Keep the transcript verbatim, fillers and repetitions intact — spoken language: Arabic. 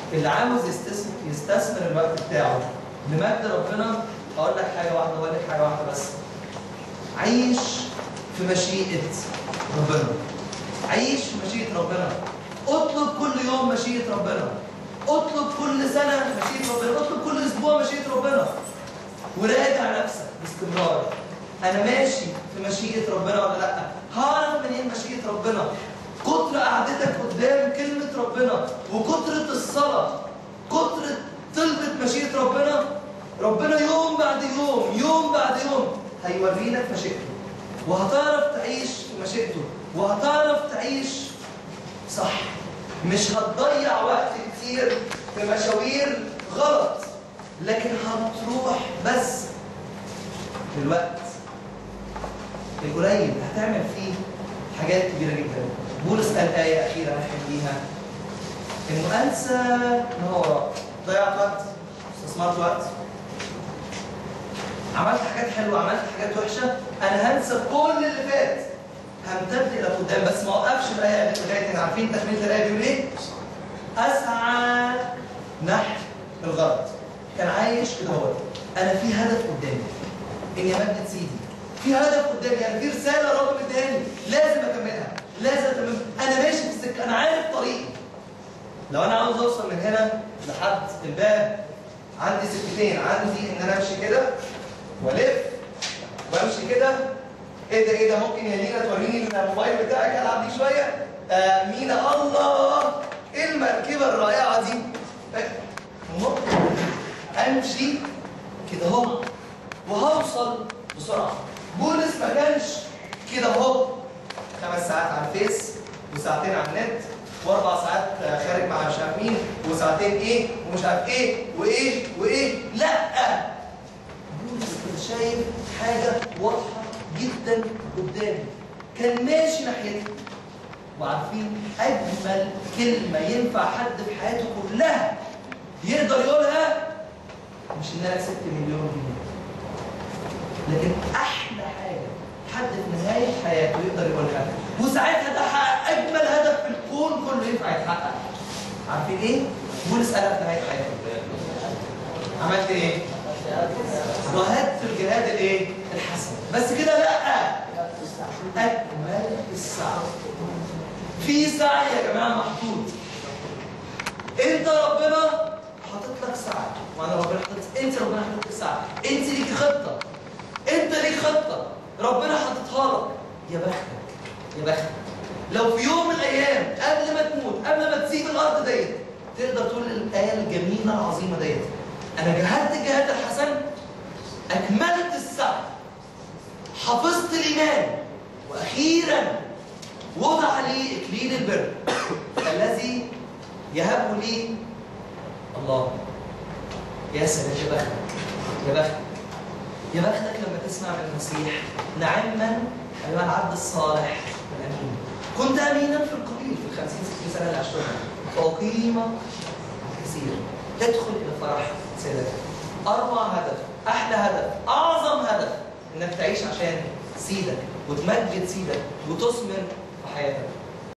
اللي عاوز يستثمر يستثمر الوقت بتاعه لمجد ربنا، هقول لك حاجه واحده، هقول لك حاجه واحده بس. عيش في مشيئه ربنا. عيش في مشيئه ربنا. اطلب كل يوم مشيئه ربنا. اطلب كل سنه مشيئه ربنا. اطلب كل اسبوع مشيئه ربنا. وراجع نفسك باستمرار. انا ماشي في مشيئه ربنا ولا لا؟ هعرف منين مشيئه ربنا؟ كتر قعدتك قدام كلمه ربنا وكتره الصلاه، كتره طلبه مشيئه ربنا، ربنا يوم بعد يوم يوم بعد يوم هيوري لك مشيئته، وهتعرف تعيش في مشيئته، وهتعرف تعيش صح. مش هتضيع وقت كتير في مشاوير غلط، لكن هتروح بس الوقت القليل هتعمل فيه حاجات كبيرة جدا. بولس قال آية أخيرة نحن بيها، إنه أنسى ما هو وراء. ضيعت وقت، استثمرت وقت، عملت حاجات حلوة، عملت حاجات وحشة، أنا هنسى كل اللي فات، همتد إلى قدام. بس ما أوقفش الآية لغاية هنا. عارفين تكملة الآية بيقول إيه؟ أسعى نحو الغرض. كان عايش كده هو، أنا في هدف قدامي إني أمجد سيدي، في هدف قدامي، يعني في رسالة رب مديهاني لازم أكملها، لازم أتمم. أنا ماشي في السكة، أنا عارف طريقي. لو أنا عاوز أوصل من هنا لحد الباب عندي سكتين، عندي إن أنا أمشي كده وألف وأمشي كده. إيه ده إيه ده ممكن يا لينا توريني الموبايل بتاعك ألعب بيه شوية؟ آمين. الله، إيه المركبة الرائعة دي؟ ممكن أمشي كده أهو وهوصل بسرعة. بولس ما كانش كده اهو خمس ساعات على الفيس وساعتين على النت واربع ساعات خارج مع مش عارف مين وساعتين ايه ومش عارف ايه وايه وايه. لا، بولس كان شايف حاجة واضحة جدا قدامه، كان ماشي ناحيتها. وعارفين أجمل كلمة ينفع حد في حياته كلها يقدر يقولها مش إن أنا كسبت مليون جنيه، لكن أحلى حاجة حد في نهاية حياته يقدر يقولها، وساعتها ده حقق أجمل هدف في الكون كله ينفع يتحقق. عارفين إيه؟ بولس قالها في نهاية حياته. عملت إيه؟ جاهدت في الجهاد الإيه؟ الحسن. بس كده لأ، أجمل السعي. في سعي يا جماعة محطوط. أنت ربنا حاطط لك سعي، وأنا ربنا حاطط، أنت ربنا حاطط لك سعي، أنت ليك خطة، أنت ليك خطة ربنا حاططها لك. يا بختك يا بختك لو في يوم من الأيام قبل ما تموت، قبل ما تسيب الأرض ديت، تقدر تقول الآية الجميلة العظيمة ديت: أنا جاهدت الجهاد الحسن، أكملت السعي، حفظت الإيمان، وأخيرا وضع لي إكليل البر الذي يهبه لي الله. يا سلام، يا بختك يا بختك يا بختك لما تسمع من المسيح: نعما أيها العبد الصالح والأمين، كنت أمينا في القليل، في الخمسين ستين سنة اللي عشتهم، فأقيمك كثير، ادخل إلى فرح سيدك. أربع هدف، أحلى هدف، أعظم هدف، إنك تعيش عشان سيدك وتمجد سيدك وتثمر في حياتك.